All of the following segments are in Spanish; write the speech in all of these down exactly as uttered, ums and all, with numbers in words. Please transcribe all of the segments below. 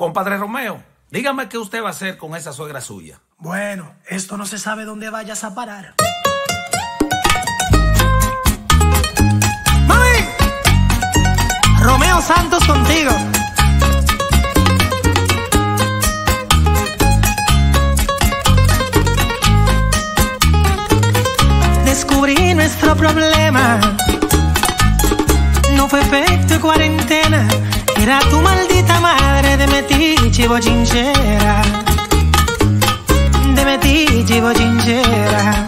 Compadre Romeo, dígame qué usted va a hacer con esa suegra suya. Bueno, esto no se sabe dónde vayas a parar. ¡Mami! Romeo Santos contigo. Descubrí nuestro problema. No fue efecto de cuarentena. Era tu maldita madre de metiche y bochinchera. De metiche y bochinchera.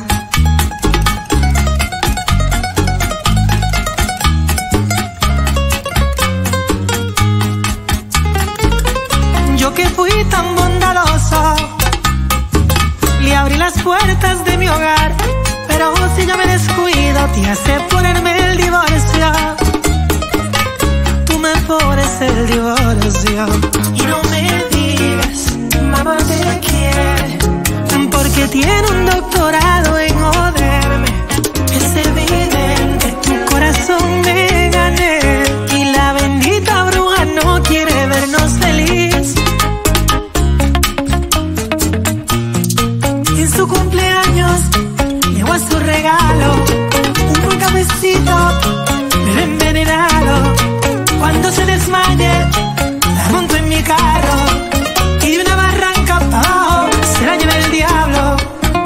Yo que fui tan bondadoso, le abrí las puertas de mi hogar. Pero si yo me descuido, te hace ponerme el divorcio. Tú me pones el divorcio. Y no me digas, mamá te quiere, porque tiene un doctorado en joderme. Es evidente, tu corazón me gané. Y la bendita bruja no quiere vernos feliz. En su cumpleaños a su regalo un buen cafecito, pero envenenado. Cuando se desmaye, la monto en mi carro y de una barranca para abajo se la lleva el diablo.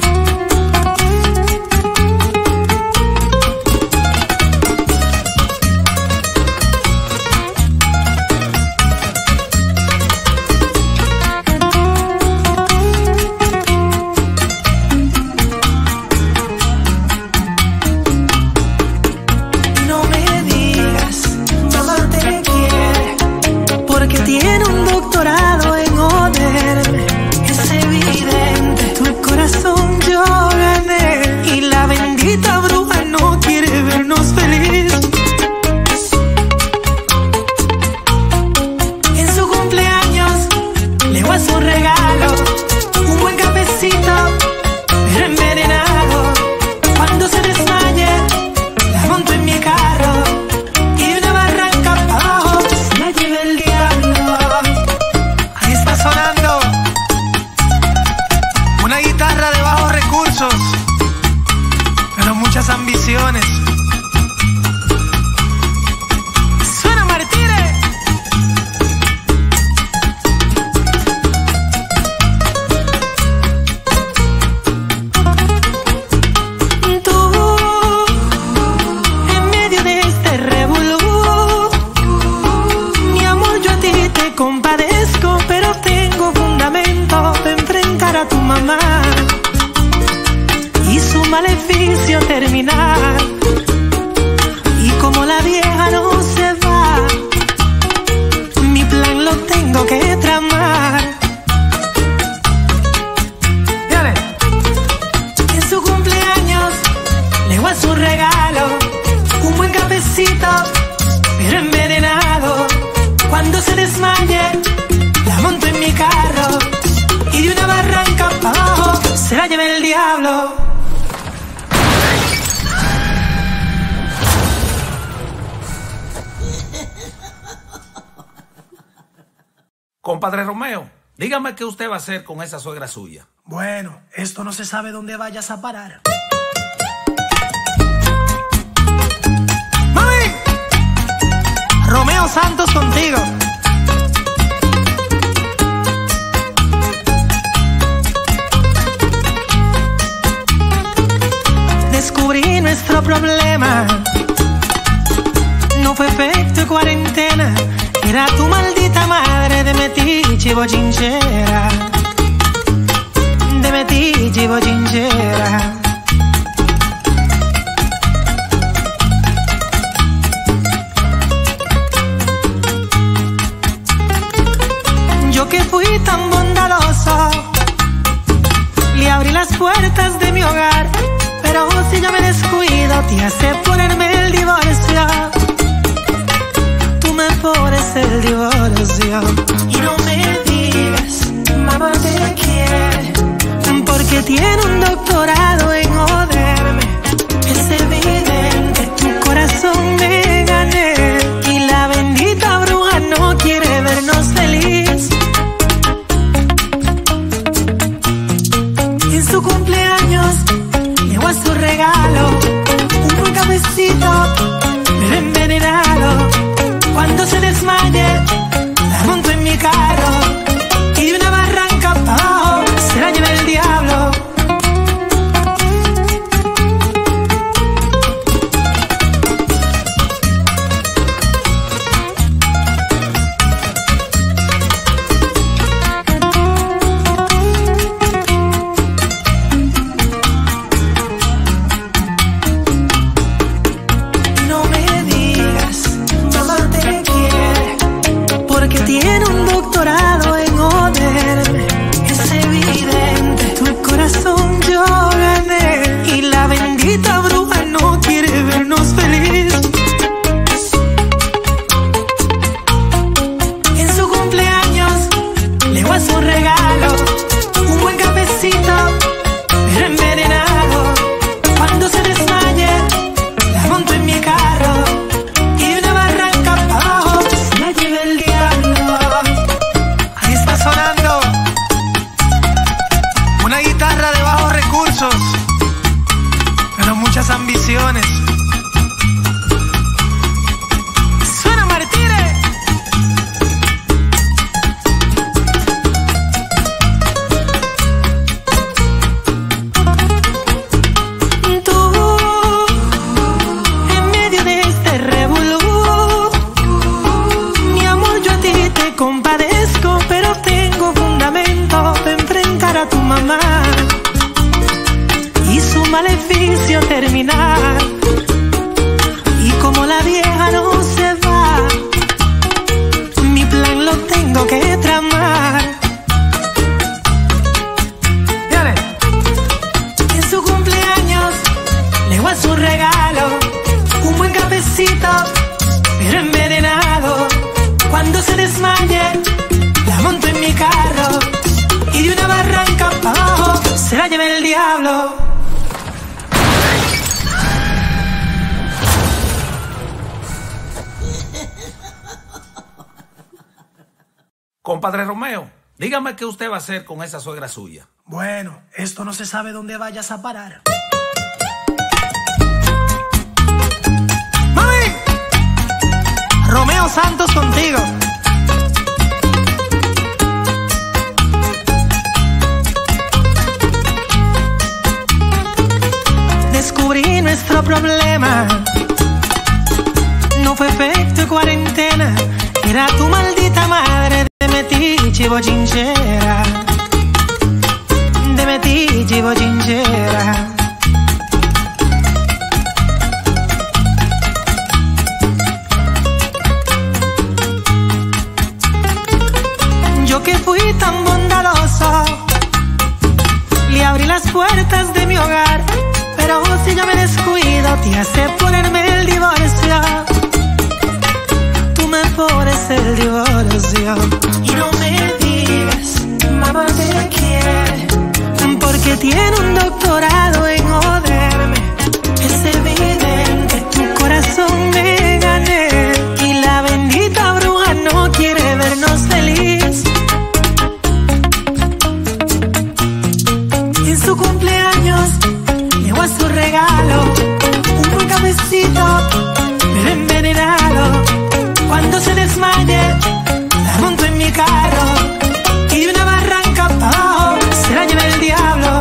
Tiene un doctorado en joderme. Es evidente, tu corazón yo gané. Y la bendita bruja no quiere vernos feliz. En su cumpleaños le voy a su regalo un buen cafecito, pero envenenado. Cuando se desmaye, la monto en mi carro y de una barranca para abajo se la lleva el diablo. Ahí está sonando una guitarra de bajos recursos, pero muchas ambiciones. ¡Suena Martínez! Tú, en medio de este revolú, mi amor, yo a ti te compadezco, pero tengo fundamento de enfrentar a tu mamá y su maleficio terminar. Y como la vieja no se va, mi plan lo tengo que tramar. Dale. En su cumpleaños le voy a su regalo un buen cafecito, pero envenenado. Cuando se desmaye, la monto en mi carro y de una barranca para abajo se la lleva el diablo. Compadre Romeo, dígame qué usted va a hacer con esa suegra suya. Bueno, esto no se sabe dónde vayas a parar. ¡Mami! Romeo Santos contigo. Descubrí nuestro problema. No fue efecto de cuarentena. Era tu maldita madre de metiche y bochinchera. De metiche y bochinchera. Yo que fui tan bondadoso, le abrí las puertas de mi hogar. Pero si yo me descuido, te hace ponerme el divorcio. Tú me pones el divorcio. Y no me digas, mamá te quiere, porque tiene un doctorado en joderme. Es evidente, tu corazón me gané. Y la bendita bruja no quiere vernos feliz. padezco, pero tengo fundamento de enfrentar a tu mamá y su maleficio terminar. Y como la vieja no se va, mi plan lo tengo que tramar. Dale. En su cumpleaños le voy a su regalo, un buen cafecito, pero envenenado. Cuando se desmaye, la monto en mi carro y de una barranca para abajo se la lleve el diablo. Compadre Romeo, dígame qué usted va a hacer con esa suegra suya. Bueno, esto no se sabe dónde vayas a parar. ¡Mami! Romeo Santos contigo. Descubrí nuestro problema. No fue efecto de cuarentena. Era tu maldita madre de metiche y bochinchera. De metiche y bochinchera. Yo que fui tan bondadoso, le abrí las puertas de mi hogar, pero si yo me descuido te hace ponerme el divorcio. Tú me pones el divorcio. Y no me digas, mamá te quiere, porque tiene un doctorado en joderme. Es evidente, tu corazón me gané, y la bendita bruja no quiere vernos feliz. En su cumpleaños le voy a su regalo, un buen cafecito, pero envenenado. Cuando se desmaye, la monto en mi carro y de una barranca para abajo se la lleva el diablo.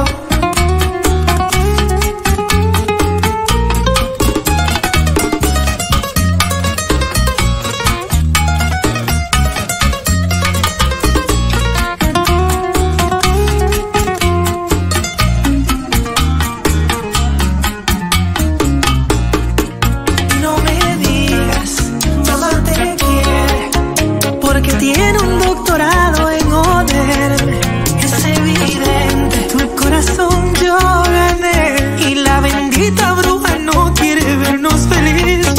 No me digas, mamá te quiere, porque tiene un doctorado en joderme. Es evidente, tu corazón yo gané, y la bendita bruja no quiere vernos feliz.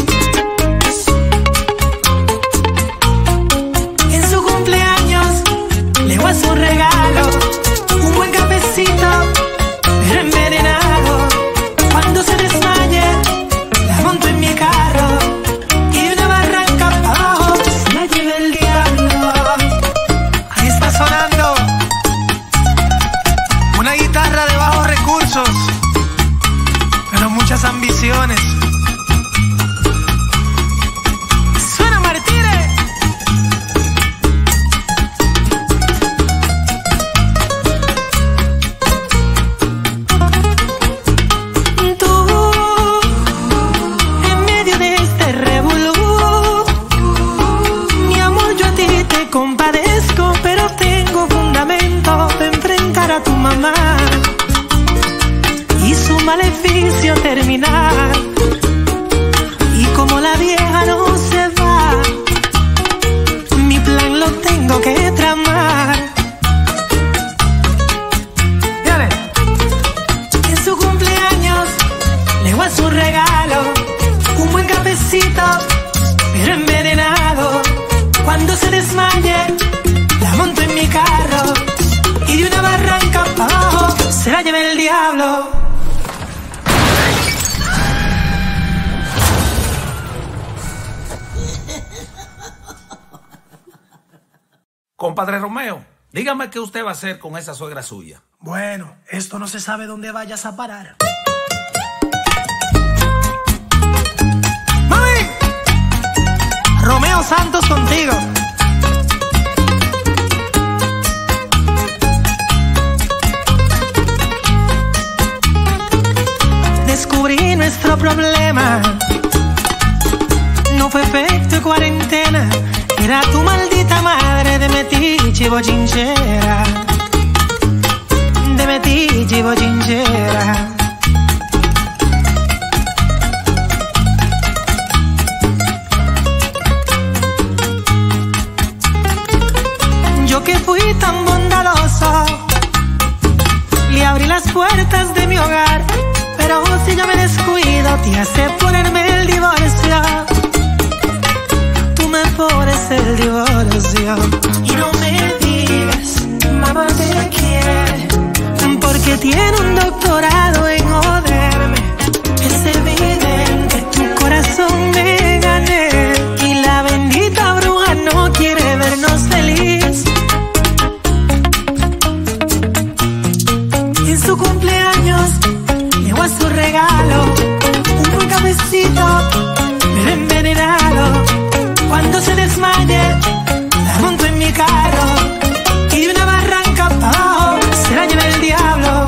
En su cumpleaños le voy a su regalo, un buen cafecito, pero envenenado. Cuando se desmaye, la monto en mi carro y de una barranca para abajo se la lleva el diablo. Ahí está sonando una guitarra de bajos recursos, pero muchas ambiciones. ¡Suena Martínez! Tú, en medio de este revolú, mi amor, yo a ti te compadezco, pero tengo fundamento de enfrentar a tu mamá y su maleficio terminar. Y como la vieja no se va, mi plan lo tengo que tramar. Dale. En su cumpleaños le voy a su regalo, un buen cafecito, pero envenenado. Cuando se desmaye, la monto en mi carro y de una barranca para abajo se la lleva el diablo. Compadre Romeo, dígame qué usted va a hacer con esa suegra suya. Bueno, esto no se sabe dónde vayas a parar. ¡Mami! Romeo Santos contigo. Descubrí nuestro problema. No fue efecto de cuarentena. Era tu maldita madre de metiche metiche bochinchera, de metiche bochinchera. Yo que fui tan bondadoso, le abrí las puertas de mi hogar, pero si yo me descuido te hace ponerme el divorcio. Tú me pones el divorcio y no me digas, mamá te quiere, porque tiene un doctorado en joderme. Es evidente, tu corazón me gané y la bendita bruja no quiere vernos feliz. En su cumpleaños llegó a su regalo un buen cafecito, pero envenenado. Cuando se desmaye, la monto en mi carro y de una barranca pa' abajo se la lleva el diablo.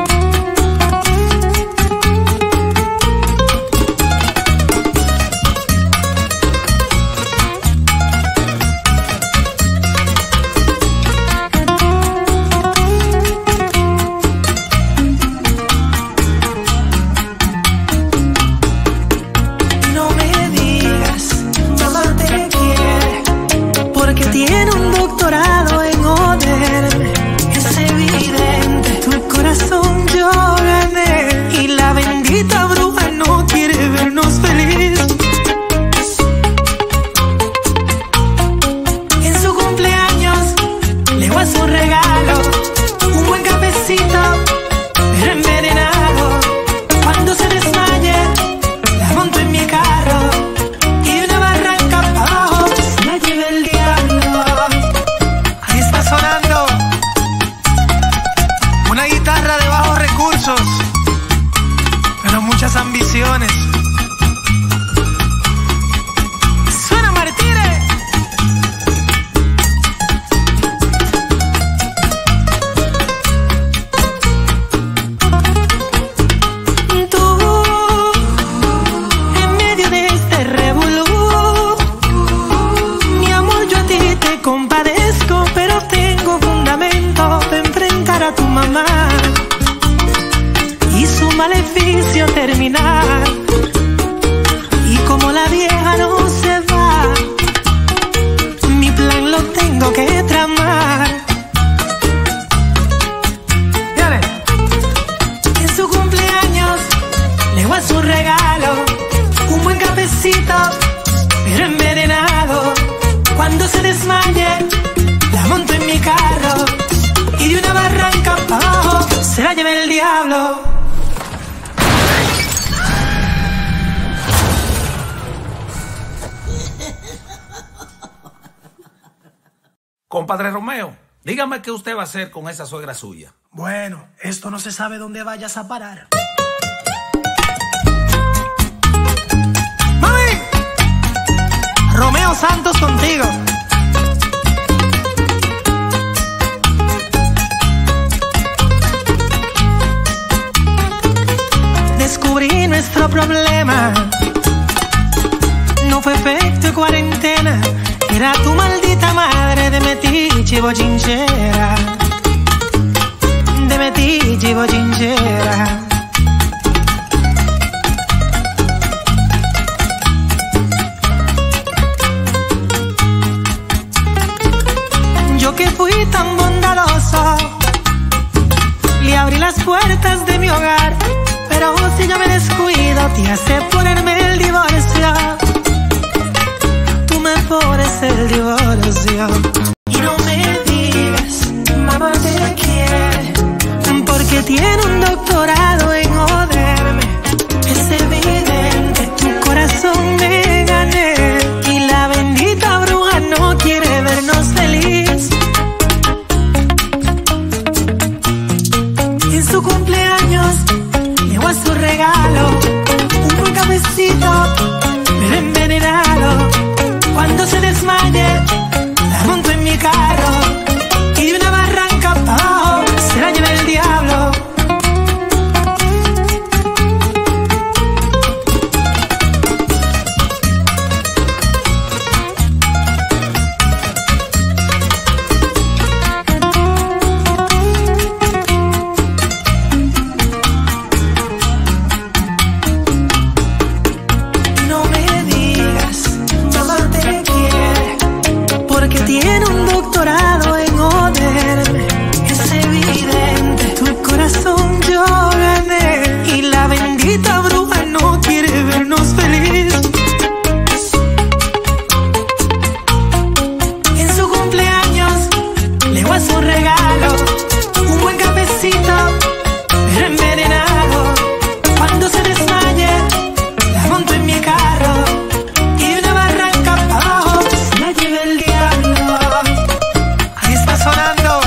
Tiene un doctorado en joderme. Es evidente, tu corazón yo gané y la bendita bruja no quiere vernos feliz. En su cumpleaños le voy a su regalo un buen cafecito, pero envenenado. Cuando se desmaye, la monto en mi carro y de una barranca para abajo se la lleva el diablo. Sonando una guitarra de bajos recursos, pero muchas ambiciones. Suena Martínez. Tú, en medio de este revolú, mi amor, yo a ti te compadezco, pero tengo fundamento de enfrentar a tu mamá y su maleficio terminar. Y como la vieja no se va, mi plan lo tengo que tramar. Dale. En su cumpleaños le voy a su regalo un buen cafecito, pero envenenado. Cuando se desmaye, la monto en mi carro y de una barranca para abajo se la lleva el diablo. Compadre Romeo, dígame qué usted va a hacer con esa suegra suya. Bueno, esto no se sabe dónde vayas a parar. ¡Mami! Romeo Santos contigo. Descubrí nuestro problema, no fue efecto de cuarentena, era tu maldita madre de metiche bochinchera, de metiche bochinchera. Yo que fui tan bondadoso, le abrí las puertas de mi hogar, pero si yo me descuido te hace ponerme el divorcio. Tú me pones el divorcio y no me digas, mamá te quiere, porque tiene un doctorado en joderme. Es evidente, tu corazón me gané y la bendita bruja no quiere vernos feliz. En su cumpleaños llegó a su regalo un buen cafecito, pero envenenado. Cuando se desmaye, la monto en mi carro y de una barranca para abajo se la lleva el diablo. llegó a su regalo un buen cafecito, pero envenenado. Cuando se desmaye, la monto en mi carro y de una barranca para abajo se la lleva el diablo. Ahí está sonando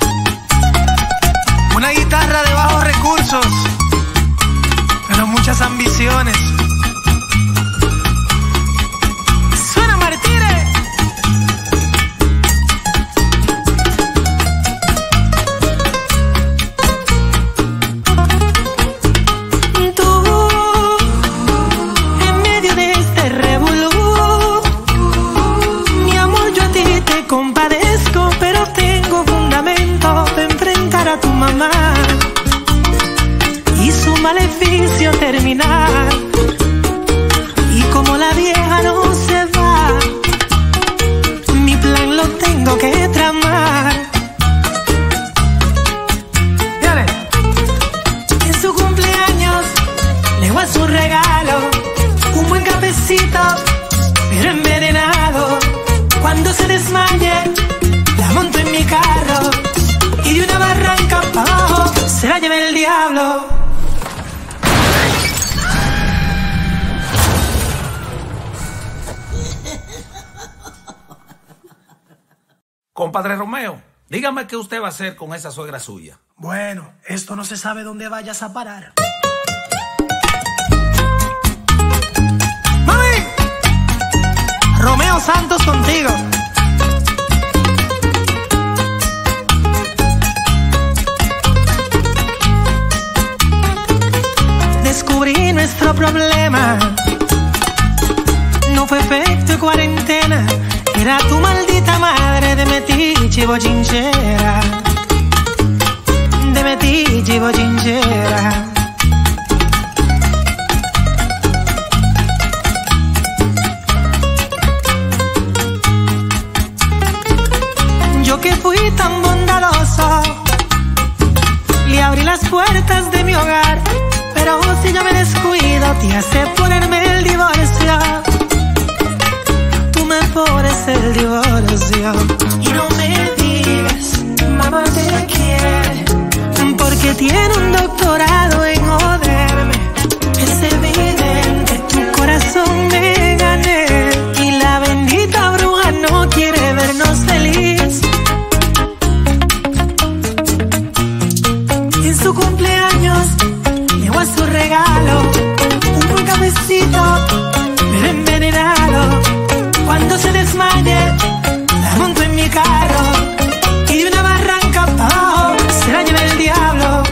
una guitarra de bajos recursos, pero muchas ambiciones. Suena Martínez. Tú, en medio de este revolú, mi amor, yo a ti te compadezco, pero tengo fundamento de enfrentar a tu mamá y su maleficio terminar. Y como la vieja no se va, mi plan lo tengo que tramar. Dale. En su cumpleaños le voy a su regalo un buen cafecito, pero envenenado. Cuando se desmaye, la monto en mi carro y de una barranca para abajo se la lleva el diablo. Compadre Romeo, dígame qué usted va a hacer con esa suegra suya. Bueno, esto no se sabe dónde vayas a parar. ¡Mami! Romeo Santos contigo. Descubrí nuestro problema. No fue efecto de cuarentena. Era tu maldita madre de metiche y bochinchera. De metiche y bochinchera. Yo que fui tan bondadoso, le abrí las puertas de mi hogar, pero si yo me descuido te hace ponerme el divorcio. Tú me pones el divorcio y no me digas, mamá te quiere, porque tiene un doctorado en joderme. Es evidente, tu corazón me gané y la bendita bruja no quiere vernos feliz. En su cumpleaños llegó a su regalo un buen cafecito, pero envenenado. Cuando se desmaye, la monto en mi carro y de una barranca para abajo se la lleva el diablo.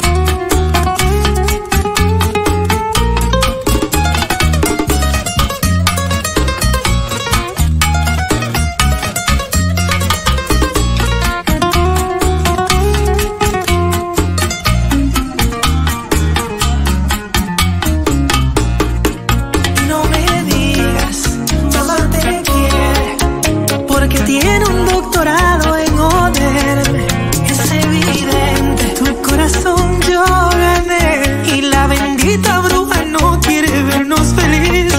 No me digas, mamá te quiere, porque tiene un doctorado en joderme. Es evidente, tu corazón yo gané y la bendita bruja no quiere vernos feliz.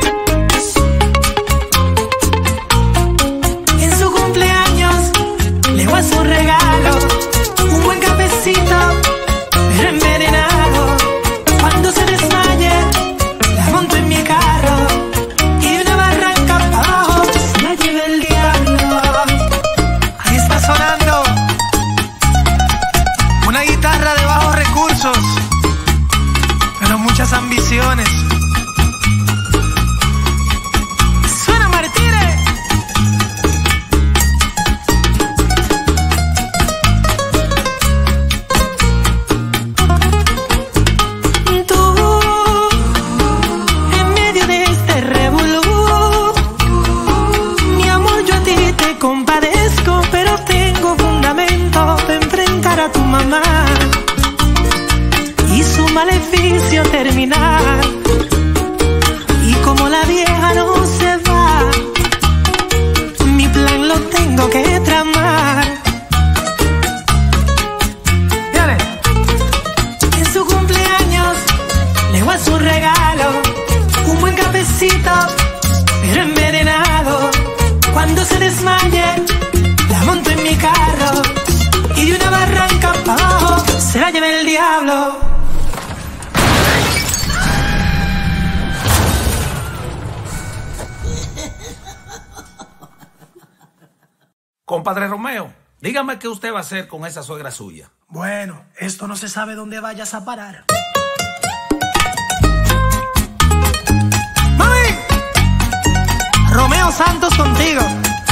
En su cumpleaños le voy a su regalo un buen cafecito, pero envenenado. Cuando se desmaye, la monto en mi carro y de una barranca para abajo se la lleva el diablo. Ahí está sonando una guitarra de bajos recursos, pero muchas ambiciones. Suena Martínez. Tú, en medio de este revolú, mi amor, yo a ti te compadezco, pero tengo fundamento de enfrentar a tu mamá y su maleficio terminar. y de una barranca para abajo se la lleve el diablo. Compadre Romeo, dígame qué usted va a hacer con esa suegra suya. Bueno, esto no se sabe dónde vayas a parar. ¡Mami! Romeo Santos contigo.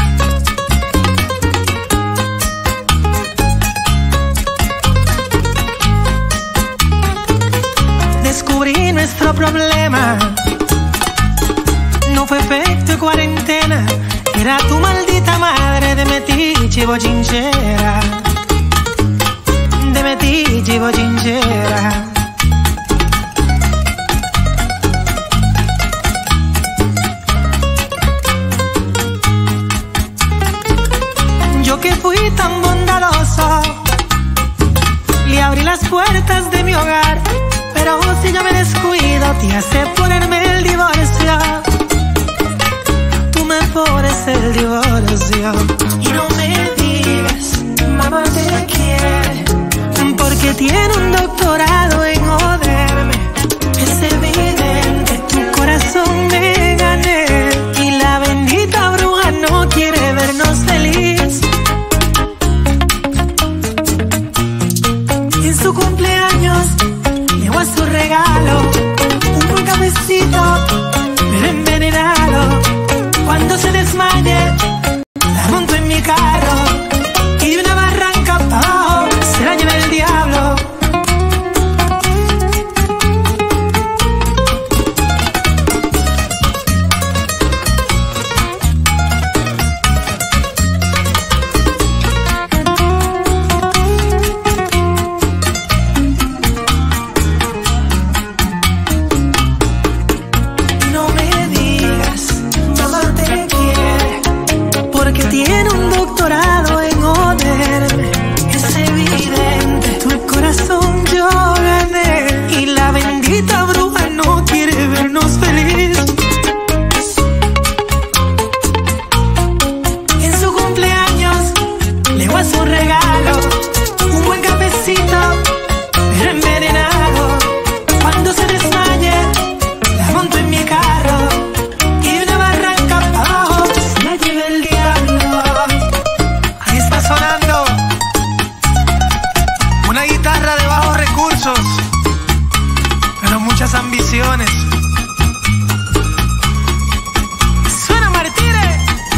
Descubrí nuestro problema. No fue efecto de cuarentena. Era tu maldita madre de metiche y bochinchera. De metiche y bochinchera. Yo que fui tan bondadoso, le abrí las puertas de mi hogar. Pero si yo me descuido, te hace ponerme el divorcio. Tú me pones el divorcio. Y no me digas, mamá te quiere, porque tiene un doctorado en joderme. Es evidente, tu corazón me gané. Y la bendita bruja no quiere vernos feliz. En su cumpleaños llegó a su regalo un buen cafecito, pero envenenado. Cuando se desmaye, la monto en mi carro y de una barranca para abajo se la lleva el diablo. Tiene un doctorado en joderme. Es evidente, tu corazón yo gané. Y la bendita bruja no quiere vernos feliz. En su cumpleaños le voy a su regalo un buen cafecito, pero envenenado. Cuando se desmaye, la monto en mi carro y de una barranca para abajo se la lleva el diablo. Sonando una guitarra de bajos recursos, pero muchas ambiciones. Suena Martínez.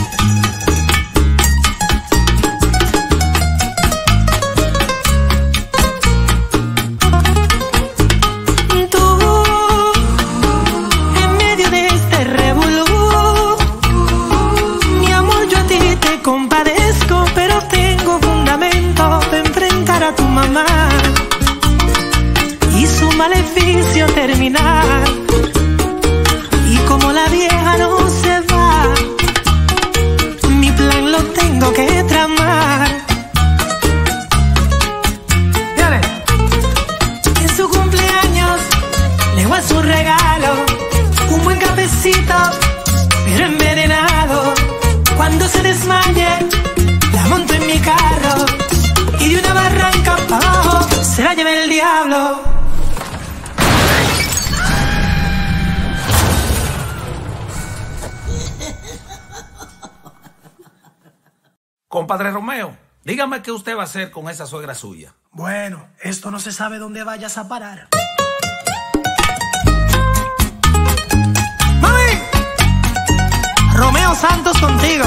Tú, en medio de este revolú, mi amor, yo a ti te compadezco, pero tengo fundamento de enfrentar a tu mamá y su maleficio terminar. Y como la vieja no se va, mi plan lo tengo que tramar. Dale. En su cumpleaños le voy a su regalo un buen cafecito, pero envenenado. Cuando se desmaye, la monto en mi carro y de una barranca para abajo se la lleva el diablo. Compadre Romeo, dígame qué usted va a hacer con esa suegra suya. Bueno, esto no se sabe dónde vayas a parar. ¡Mami! Romeo Santos contigo.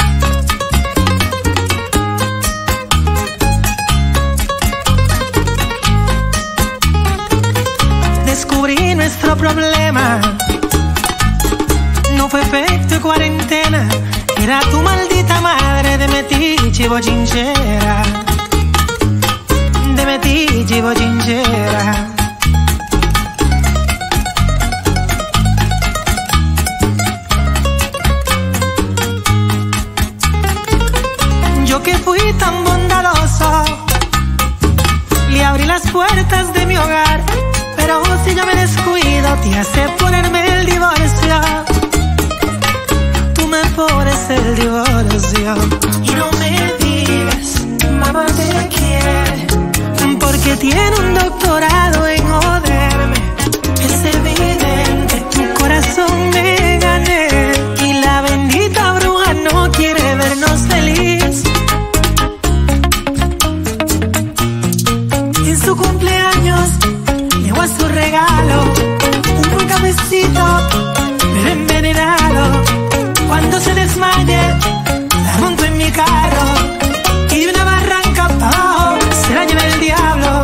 Descubrí nuestro problema. No fue efecto de cuarentena. Era tu maldita madre de metiche y bochinchera. De metiche y bochinchera. Yo que fui tan bondadoso, le abrí las puertas de mi hogar. Pero si yo me descuido, te hace ponerme el divorcio. Tú me pones el divorcio. Y no me digas, mamá te quiere, tiene un doctorado en joderme. Es evidente, tu corazón me gané y la bendita bruja no quiere vernos feliz. En su cumpleaños llegó a su regalo un buen cafecito, pero envenenado. Cuando se desmaye, la monto en mi carro y de una barranca para abajo se la lleva el diablo.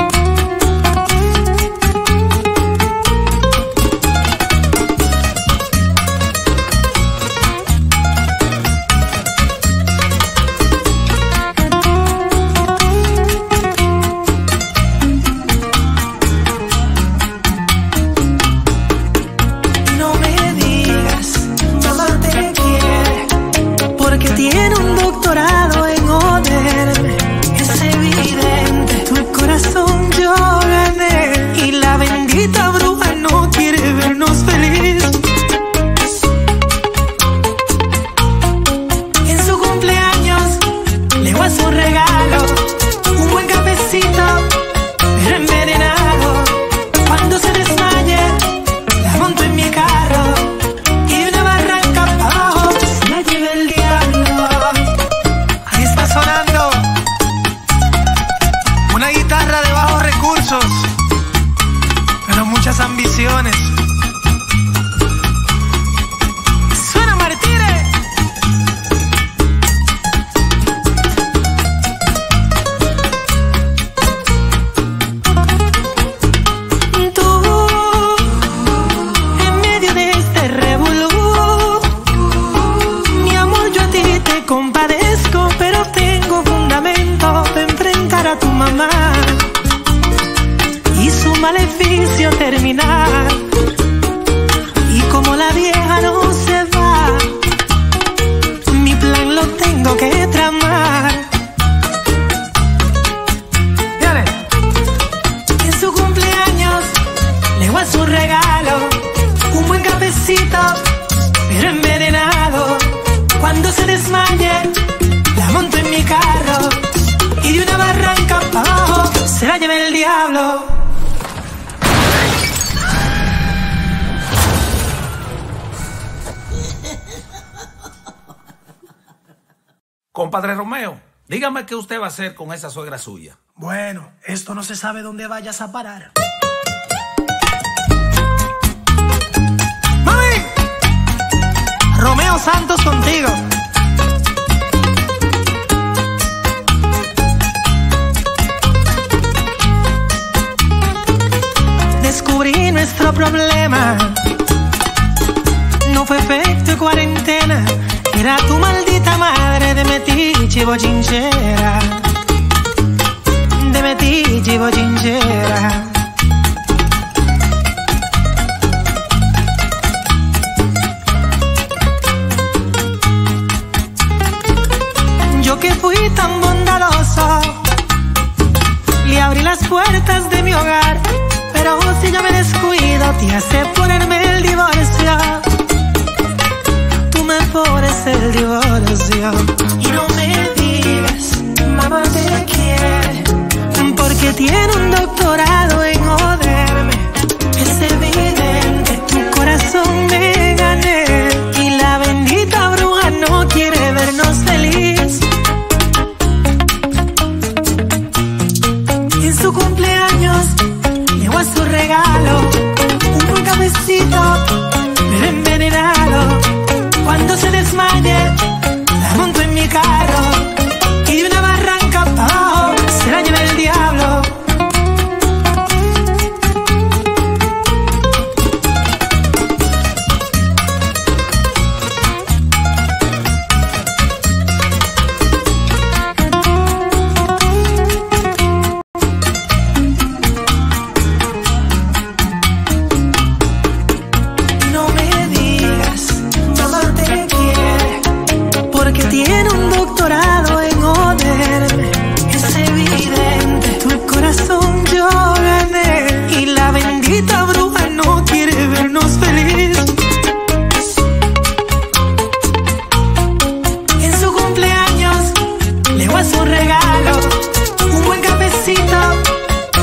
No me digas, mamá te quiere, porque tiene un doctorado en joderme. Es evidente, tu corazón yo gané y la bendita bruja no quiere vernos feliz. En su cumpleaños llegó a su regalo un buen cafecito, pero envenenado. Cuando se desmaye, la monto en mi carro y de una barranca para abajo se la lleva el diablo. Ahí está sonando una guitarra de bajos recursos, pero muchas ambiciones. ¡Suena Martínez! Tú, en medio de este revolú, mi amor, yo a ti te compadezco, pero tengo fundamento para enfrentar a tu mamá y su maleficio terminar. Y como la vieja no se va, mi plan lo tengo que tramar. Dale. En su cumpleaños llegó a su regalo un buen cafecito, pero envenenado. Cuando se desmaye, la monto en mi carro y de una barranca para abajo se la lleva el diablo. Compadre Romeo, dígame qué usted va a hacer con esa suegra suya. Bueno, esto no se sabe dónde vayas a parar. ¡Mami! Romeo Santos contigo. Descubrí nuestro problema. No fue efecto de cuarentena. Era tu maldita madre de metiche y bochinchera. De metiche y bochinchera. Yo que fui tan bondadoso, le abrí las puertas de mi hogar, pero si yo me descuido te hace ponerme el divorcio. Tú me pones el divorcio. Y no me digas, mamá te quiere, porque tiene un doctorado en joderme. Es evidente, tu corazón me gané y la bendita bruja no quiere vernos feliz. En su cumpleaños llegó a su regalo un buen cafecito, pero envenenado. Cuando se desmaye, la monto en mi carro y de una barranca para abajo se la lleva el diablo. No me digas, mamá te quiere, porque tiene un doctorado en joderme. Es evidente, tu corazón yo gané y la bendita bruja no quiere vernos feliz. En su cumpleaños llegó a su regalo un buen cafecito,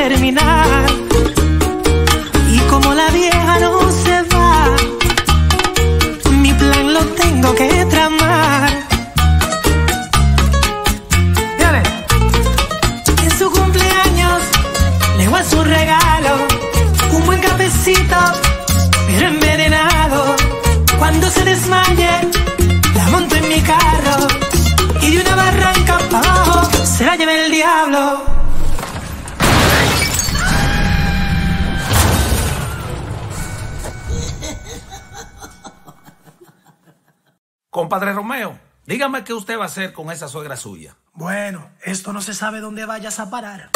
terminar. Y como la vieja no se va, mi plan lo tengo que tramar. Dale. En su cumpleaños le voy a su regalo, un buen cafecito, pero envenenado. Cuando se desmaye, la monto en mi carro y de una barranca para abajo se la lleva el diablo. Compadre Romeo, dígame qué usted va a hacer con esa suegra suya. Bueno, esto no se sabe dónde vayas a parar.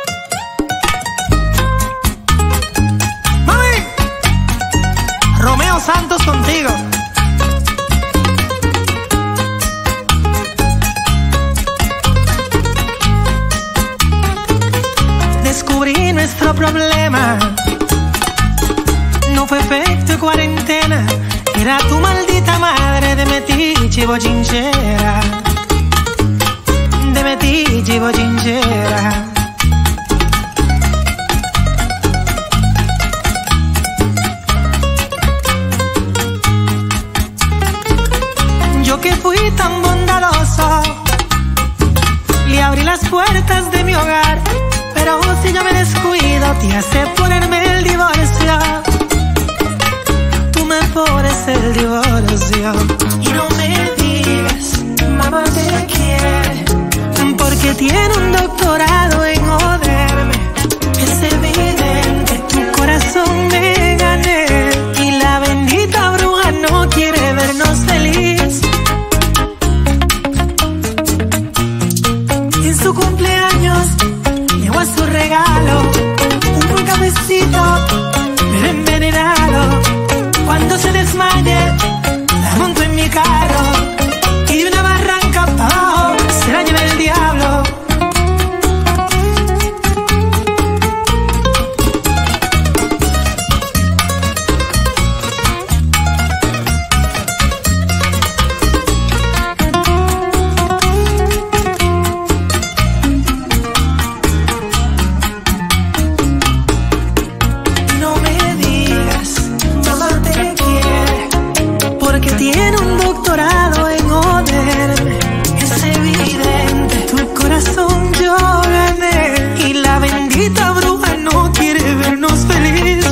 ¡Mami! Romeo Santos contigo. Descubrí nuestro problema. No fue efecto de cuarentena. Era tu maldita madre de metiche y bochinchera. De metiche y bochinchera. Yo que fui tan bondadoso, le abrí las puertas de mi hogar. Pero si yo me descuido, te hace ponerme el divorcio. Tú me pones el divorcio. Y no me digas, mamá te quiere, porque tiene un doctorado en joderme. Es evidente, tu corazón me gané. Y la bendita bruja no quiere vernos feliz. En su cumpleaños a su regalo, un buen cafecito, pero envenenado. Cuando se desmaye, la monto en mi carro y de una barranca para abajo se la lleva el diablo. Tiene un doctorado en joderme. Es evidente, tu corazón yo gané. Y la bendita bruja no quiere vernos feliz.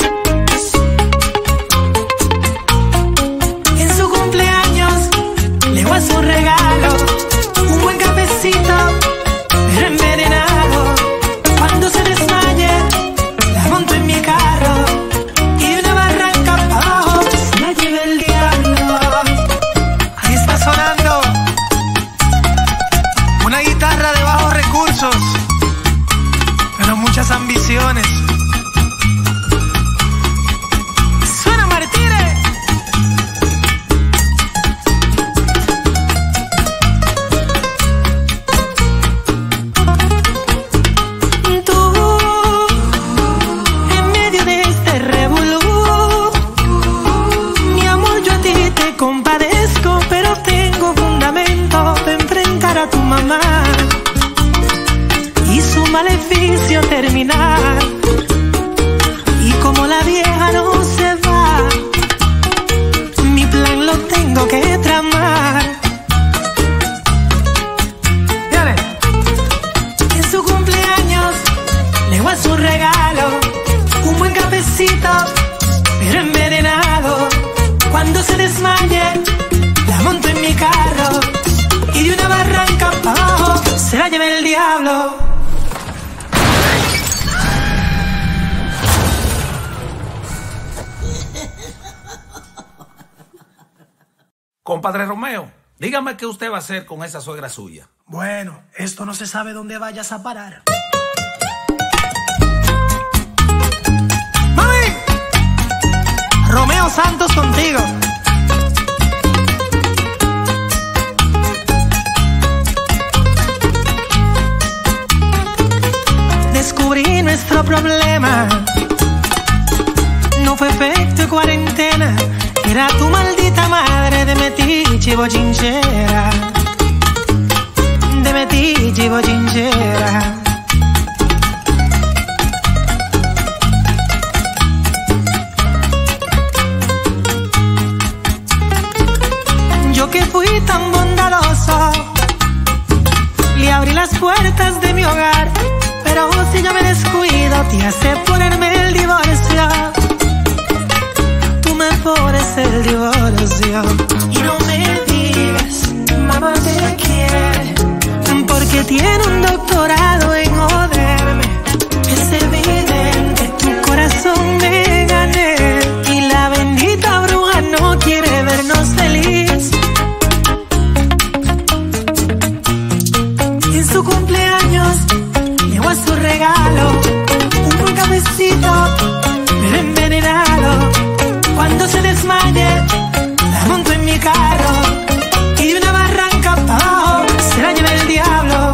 En su cumpleaños le voy a su regalo, un buen cafecito, pero envenenado. Cuando se desmaye, la monto en mi carro y de una barranca para abajo se la lleva el diablo. Ahí está sonando una guitarra de bajos recursos, pero muchas ambiciones. ¡Suena Martínez! Tú, en medio de este revolú, mi amor, yo a ti te compadezco, pero tengo fundamento de enfrentar a tu mamá y su maleficio terminar. Y como la vieja no se va, mi plan lo tengo que tramar. Dale. En su cumpleaños le voy a su regalo, un buen cafecito, pero envenenado. Cuando se desmaye, la monto en mi carro y de una barranca para abajo se la lleva el diablo. Compadre Romeo, dígame qué usted va a hacer con esa suegra suya. Bueno, esto no se sabe dónde vayas a parar. ¡Mami! Romeo Santos contigo. Descubrí nuestro problema. No fue efecto de cuarentena. Era tu maldita madre de metiche y bochinchera. De metiche y bochinchera. te hace ponerme el divorcio. Tú me pones el divorcio. Y no me digas, mamá te quiere, porque tiene un doctorado en joderme. Es evidente, tu corazón me gané. Y la bendita bruja no quiere vernos feliz. En su cumpleaños llegó a su regalo un buen cafecito, pero envenenado. Cuando se desmaye, la monto en mi carro y de una barranca para abajo se la lleva el diablo.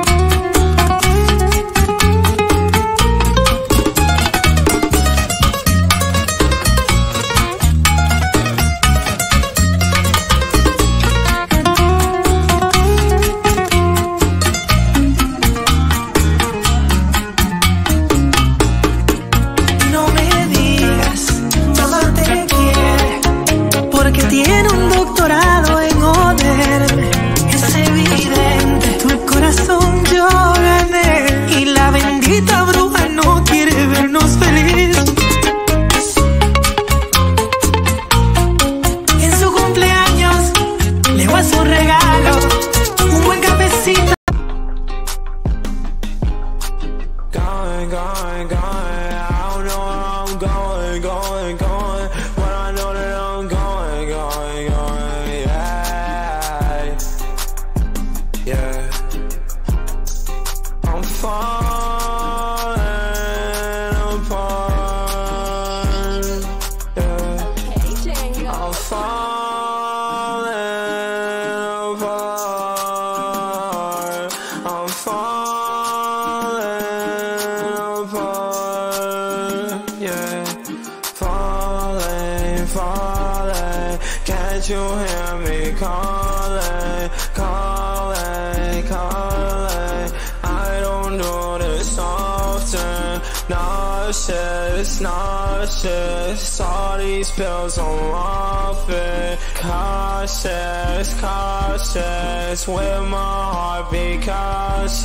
Nauseous, all these pills I'm off it. Cautious, cautious, with my heart be cautious.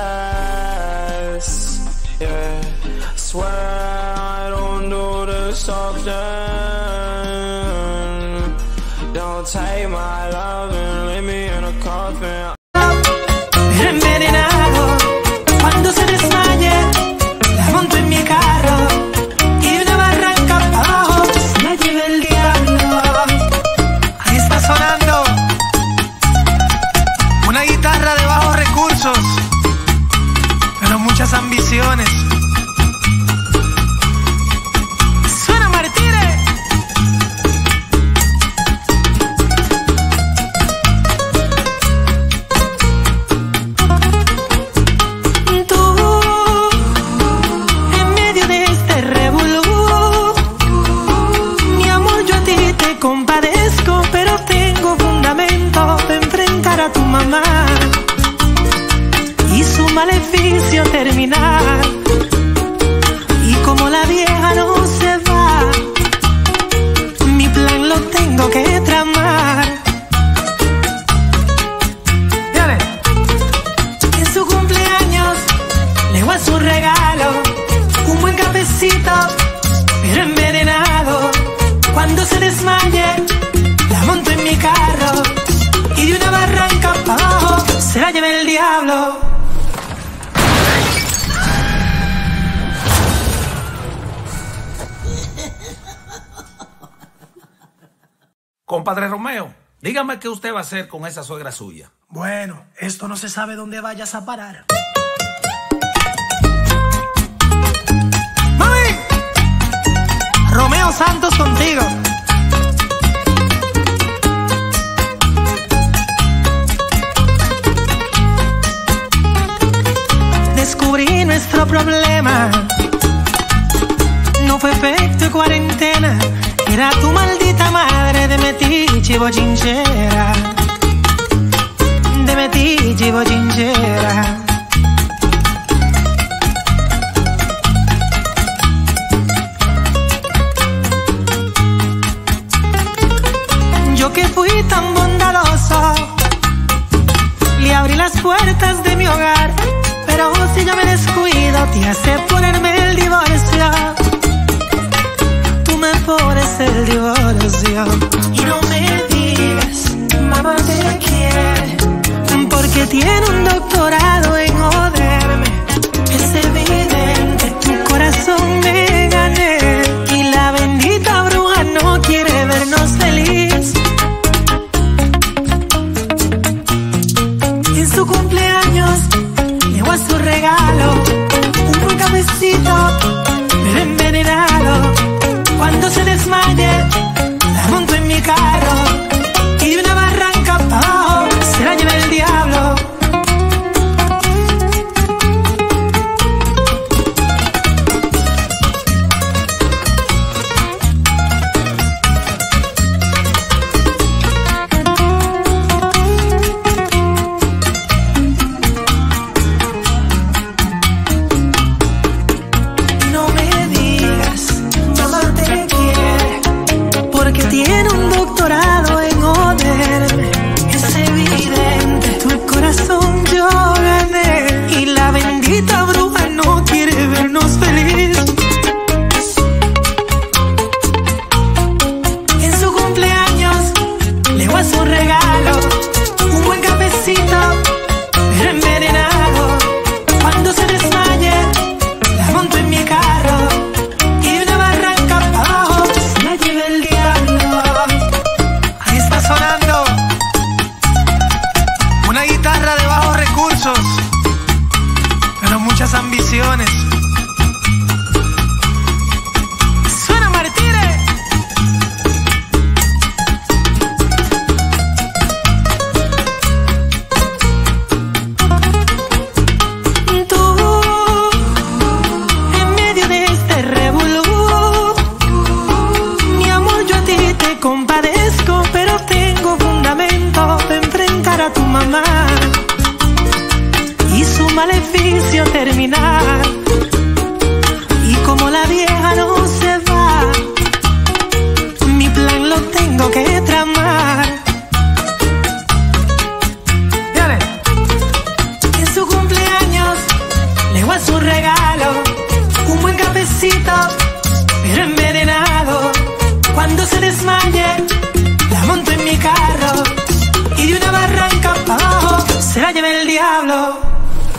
Yeah, swear I don't do this often. Don't take my love and leave me in a coffin. Envenenado, cuando se desmaye, la monto en mi carro. Pero muchas ambiciones. Suena Martínez. Tú, en medio de este revolú, mi amor, yo a ti te compadezco, pero tengo fundamento de enfrentar a tu mamá y su maleficio terminar. Y como la vieja no se va, mi plan lo tengo que tramar. Dale. En su cumpleaños le voy a su regalo un buen cafecito, pero envenenado. Cuando se desmaye, la monto en mi carro y de una barranca para abajo se la lleva el diablo. Compadre Romeo, dígame qué usted va a hacer con esa suegra suya. Bueno, esto no se sabe dónde vayas a parar. ¡Mami! Romeo Santos contigo. Descubrí nuestro problema. No fue efecto de cuarentena. Era tu maldita madre de metiche y bochinchera. De metiche y bochinchera. Yo que fui tan bondadoso, le abrí las puertas de mi hogar, pero si yo me descuido, te hace ponerme el divorcio. Tú me pones el divorcio. Y no me digas, mamá te quiere, porque tiene un doctorado en joderme. Es evidente, tu corazón me gané. Y la bendita bruja no quiere vernos feliz. En su cumpleaños llegó a su regalo un buen cafecito, pero envenenado. Cuando se desmaye, la monto en mi carro y de una barranca para abajo se la lleva el diablo. Terminar, y como la vieja no se va, mi plan lo tengo que tramar. Dale. En su cumpleaños le voy a su regalo un buen cafecito, pero envenenado. Cuando se desmaye, la monto en mi carro y de una barranca para abajo se la lleva el diablo.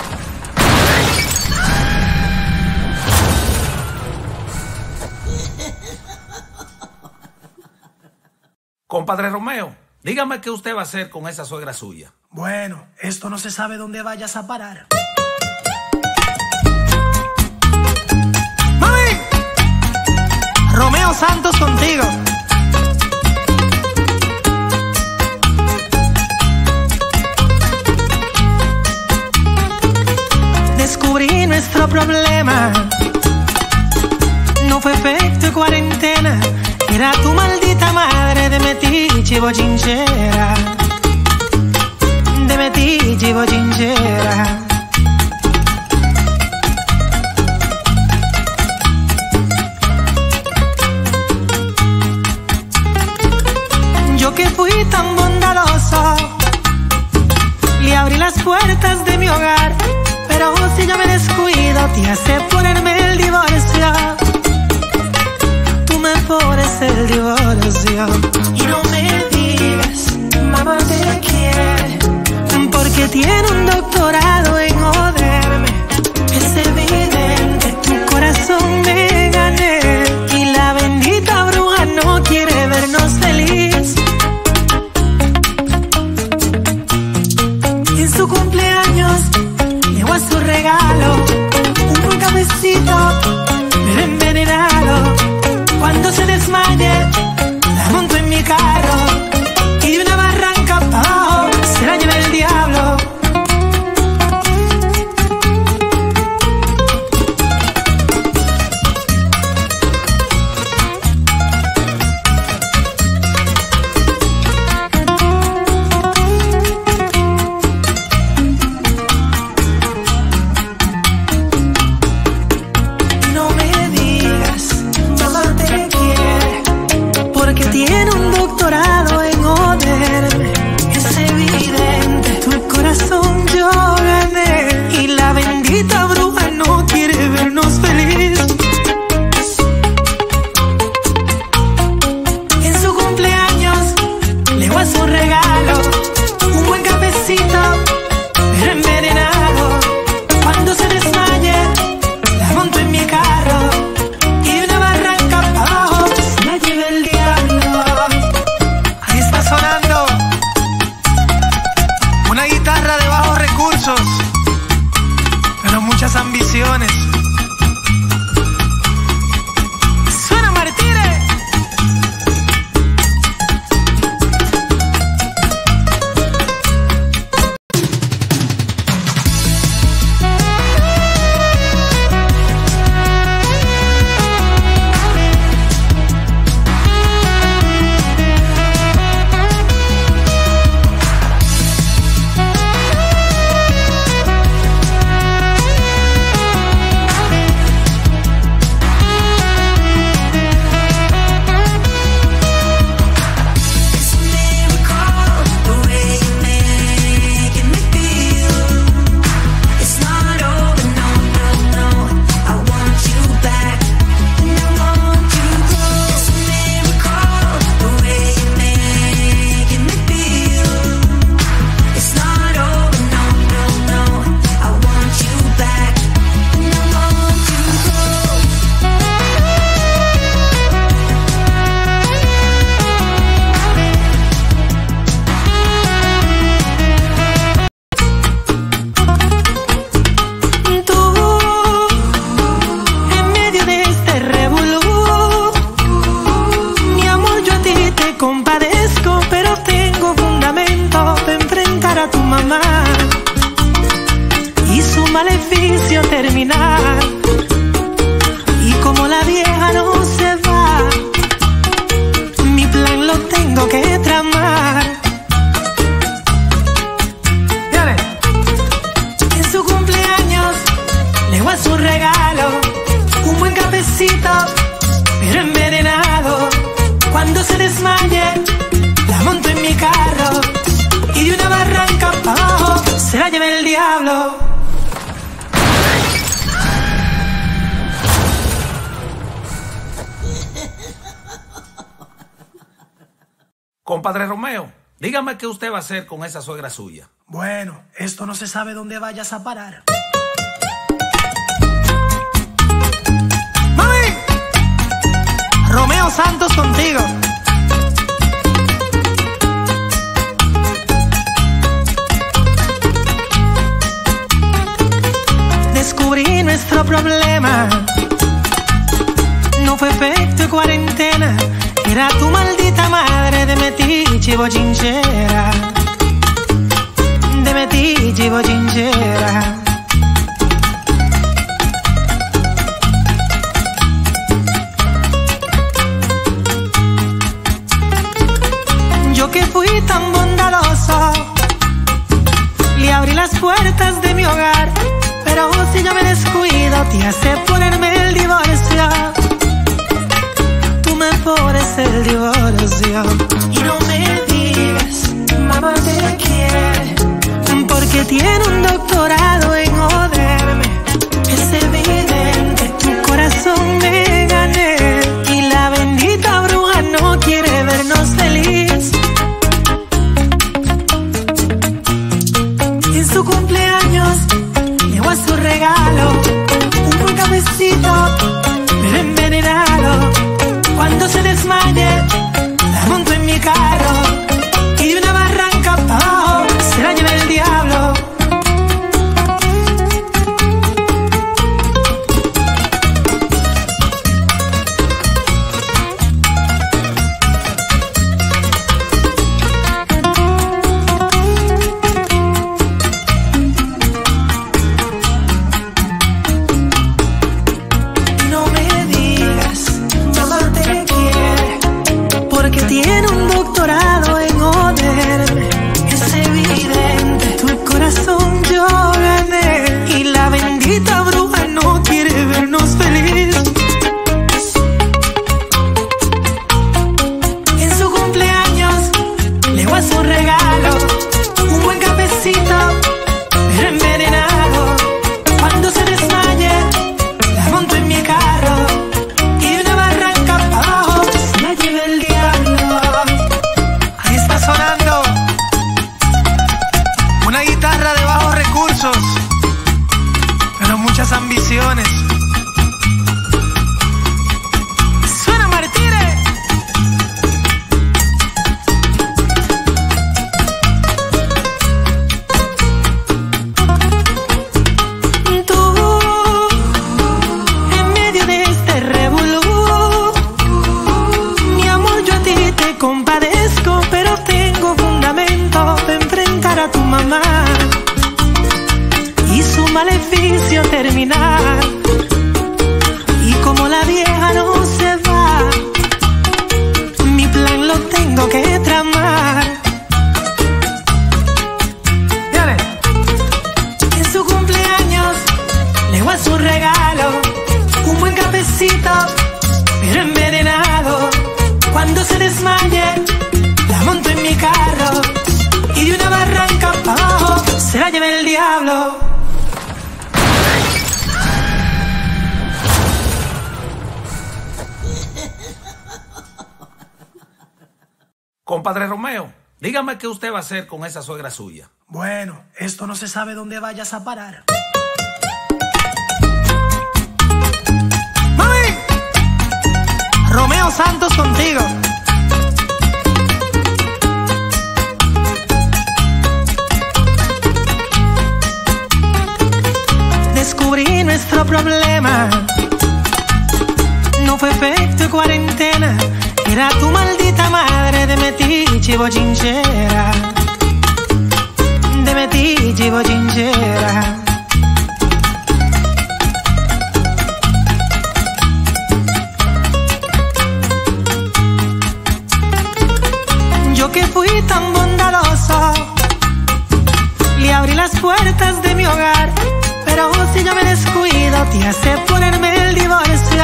Compadre Romeo, dígame qué usted va a hacer con esa suegra suya. Bueno, esto no se sabe dónde vayas a parar. ¡Mami! Romeo Santos contigo. Descubrí nuestro problema. No fue efecto de cuarentena. Era tu maldita madre de metiche y bochinchera. De metiche y bochinchera. Yo que fui tan bondadoso, le abrí las puertas de mi hogar. Pero si yo me descuido, te hace ponerme el divorcio. Me pones el divorcio. Y no me digas, mamá te quiere, porque tiene un doctorado en joderme. Es evidente, tu corazón me gané. Y la bendita bruja no quiere vernos feliz. En su cumpleaños llegó a su regalo un buen cafecito, pero envenenado. Cuando se desmaye, la monto en mi carro y de una barranca para abajo se la lleva el diablo. No me digas, mamá te quiere, ambiciones. Suena Martínez. Maleficio terminar, y como la vieja no se va, mi plan lo tengo que tramar. Dale. En su cumpleaños le voy a su regalo, un buen cafecito, pero envenenado. Cuando se desmaye, la monto en mi carro, y de una barranca para abajo se la lleva el diablo. Compadre Romeo, dígame qué usted va a hacer con esa suegra suya. Bueno, esto no se sabe dónde vayas a parar. ¡Mami! Romeo Santos contigo. Descubrí nuestro problema. No fue efecto de cuarentena. Era tu maldita madre de metiche y bochinchera. De metiche y bochinchera. Yo que fui tan bondadoso, le abrí las puertas de mi hogar, pero si yo me descuido te hace ponerme el divorcio. Tú me pones el divorcio y no me digas, mamá te quiere, porque tiene un doctorado en joderme. Es evidente, tu corazón me gané, y la bendita bruja no quiere vernos feliz. En su cumpleaños llevo a su regalo un buen cafecito, pero envenenado. Cuando se desmaye, la monto en mi carro, y de una barranca para abajo se la lleva el diablo. No me digas, mamá te quiere, porque tiene un doctorado en joderme. Es evidente, tu corazón yo gané, y la bendita bruja no quiere vernos feliz. En su cumpleaños le voy a su regalo un buen cafecito, pero envenenado. Cuando se desmaye, la monto en mi carro, y de una barranca para abajo se la lleva el diablo. Ahí está sonando una guitarra de bajos recursos, pero muchas ambiciones. Suena Martínez. Tú maleficio terminar. Y como la vieja no se va, mi plan lo tengo que tramar. Viene. En su cumpleaños le voy a su regalo, un buen cafecito, pero envenenado. Cuando se desmaye, la monto en mi carro y de una barranca para abajo se la lleve el diablo. Compadre Romeo, dígame qué usted va a hacer con esa suegra suya. Bueno, esto no se sabe dónde vayas a parar. ¡Mami! Romeo Santos contigo. Descubrí nuestro problema. No fue efecto de cuarentena. Era tu maldita madre de metiche y bochinchera. De metiche y bochinchera. Yo que fui tan bondadoso, le abrí las puertas de mi hogar. Pero si yo me descuido, te hace ponerme el divorcio.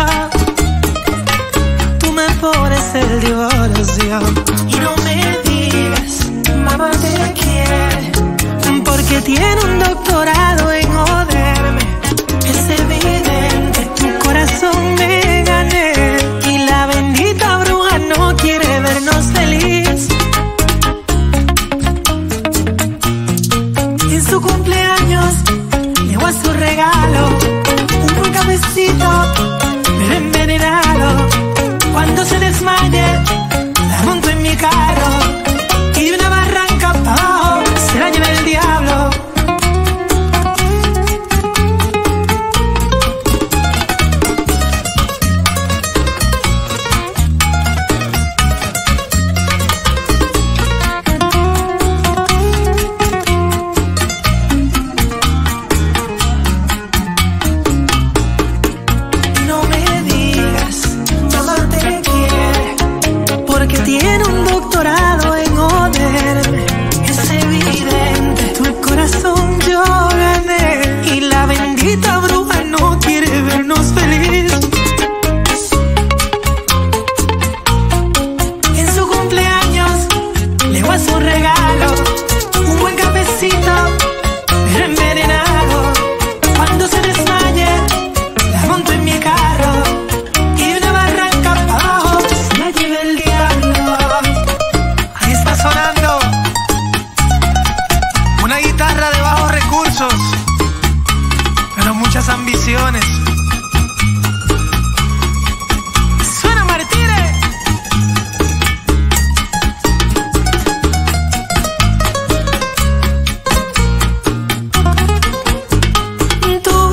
Tú me pones el divorcio. Y no me digas, mamá te quiere, porque tiene un doctorado en joderme. Es evidente, tu corazón me gané. Y la bendita bruja no quiere vernos feliz. En su cumpleaños a su regalo, un buen cafecito, pero envenenado. Cuando se desmaye, la monto en mi carro y de una barranca para abajo se la lleve el diablo. Pero muchas ambiciones. Suena Martínez. Tú,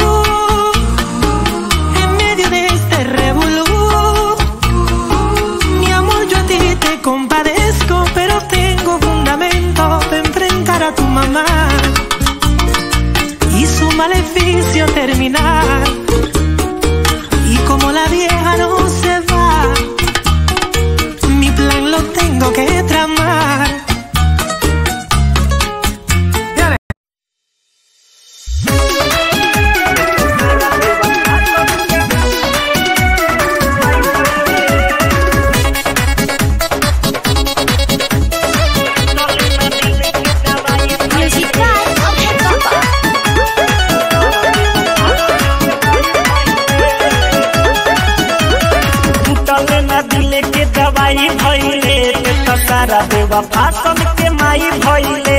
en medio de este revolú, mi amor, yo a ti te compadezco, pero tengo fundamento de enfrentar a tu mamá y su maleficio terminar. Y como la vieja no se va, mi plan lo tengo que tramar. बेवफा सन के माई भइले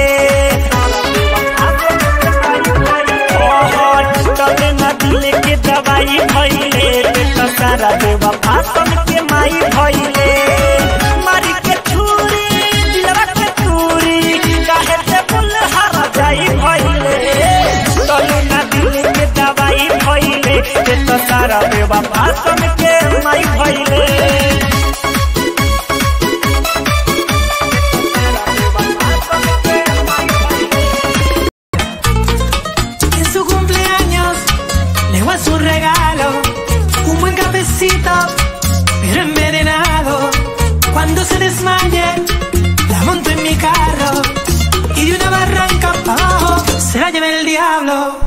तबे न दिल के दवाई भइले तो सारा बेवफा सन के माई भइले मारी के छुरी दिलवा के चूरी काहे से फूल हरा जाई भइले तबे न दिल के दवाई भइले तो सारा बेवफा सन के माई भइले En su cumpleaños voy a su regalo, un buen cafecito, pero envenenado. Cuando se desmaye, la monto en mi carro y de una barranca para abajo se la lleve el diablo.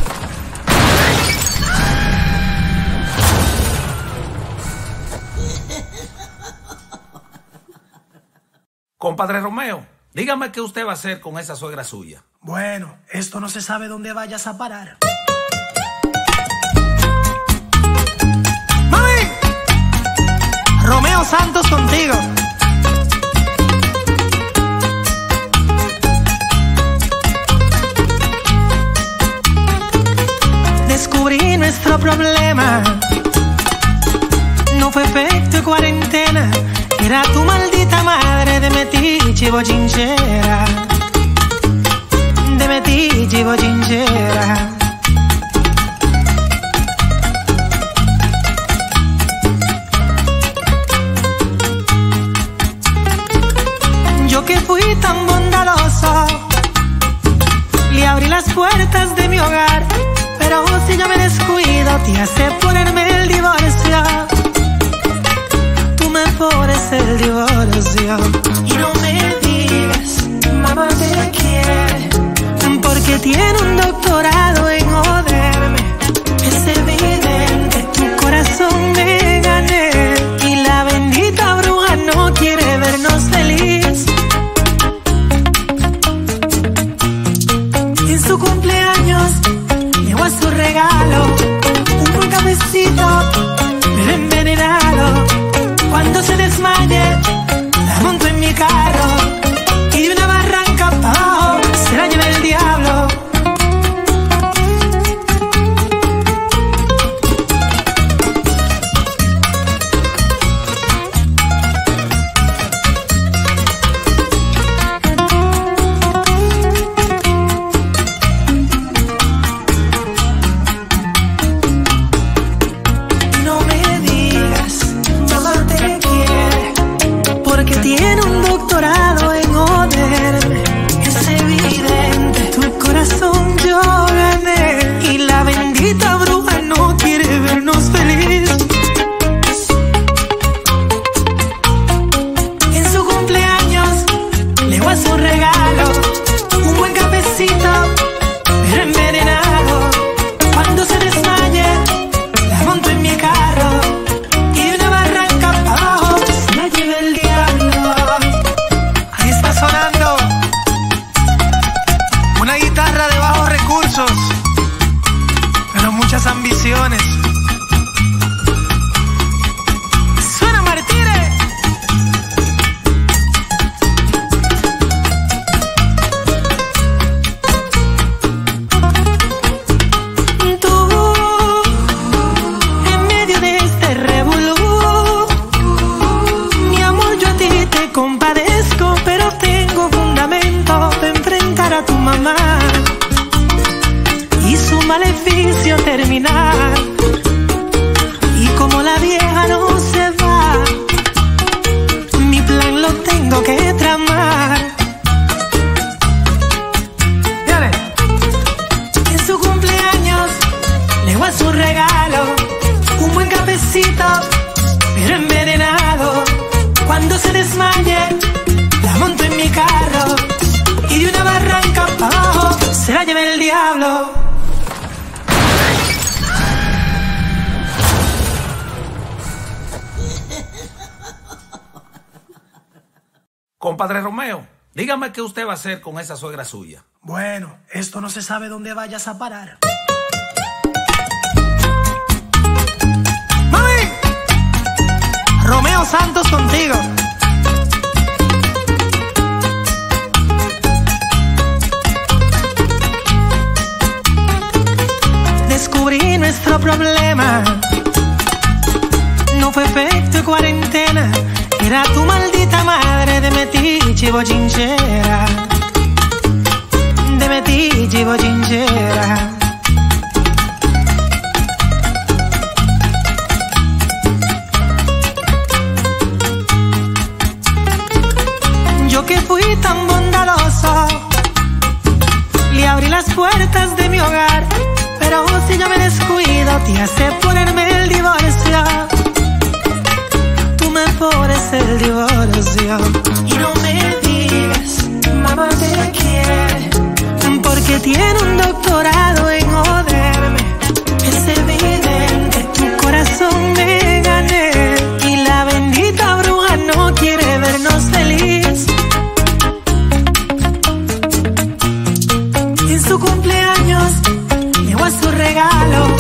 Compadre Romeo, dígame qué usted va a hacer con esa suegra suya. Bueno, esto no se sabe dónde vayas a parar. ¡Mami! Romeo Santos contigo. Descubrí nuestro problema. No fue efecto de cuarentena. Era tu maldita madre de metiche y bochinchera. De metiche y bochinchera. Yo que fui tan bondadoso, le abrí las puertas de mi hogar, pero si yo me descuido te hace ponerme el divorcio. Tú me pones el divorcio y no me digas, mamá te quiere, porque tiene un doctorado en joderme. Es evidente, tu corazón me gané y la bendita bruja no quiere vernos feliz. En su cumpleaños llevo a su regalo un buen cafecito, pero envenenado. Cuando se desmaye, la monto en mi carro y de una barranca para abajo se la lleve el diablo. No me digas, mamá te quiere, porque tiene un doctorado en joderme. Es evidente, tu corazón yo gané y la bendita bruja no quiere vernos feliz. En su cumpleaños le voy a su regalo un buen cafecito, pero envenenado. Cuando se desmaye, la monto en mi carro y de una barranca para abajo se la lleve el diablo. Ahí está sonando una guitarra de bajos recursos, pero muchas ambiciones. ¡Suena Martínez! Tú, en medio de este revolú, mi amor, yo a ti te compadezco, pero tengo fundamento para enfrentar a tu mamá y su maleficio terminar. Y como la vieja no se va, mi plan lo tengo que tramar. Dale. En su cumpleaños le voy a su regalo un buen cafecito, pero envenenado. Cuando se desmaye, la monto en mi carro y de una barranca para abajo se la lleve el diablo. Compadre Romeo, dígame qué usted va a hacer con esa suegra suya. Bueno, esto no se sabe dónde vayas a parar. ¡Mami! Romeo Santos contigo. Descubrí nuestro problema. No fue efecto de cuarentena. Era tu maldita madre de metiche y bochinchera. De metiche y bochinchera. Yo que fui tan bondadoso, le abrí las puertas de mi hogar, pero si yo me descuido te hace ponerme el divorcio. Tú me pones el divorcio. Y no me digas, mamá te quiere, porque tiene un doctorado en joderme. Es evidente, tu corazón me gané. Y la bendita bruja no quiere vernos feliz. En su cumpleaños llegó a su regalo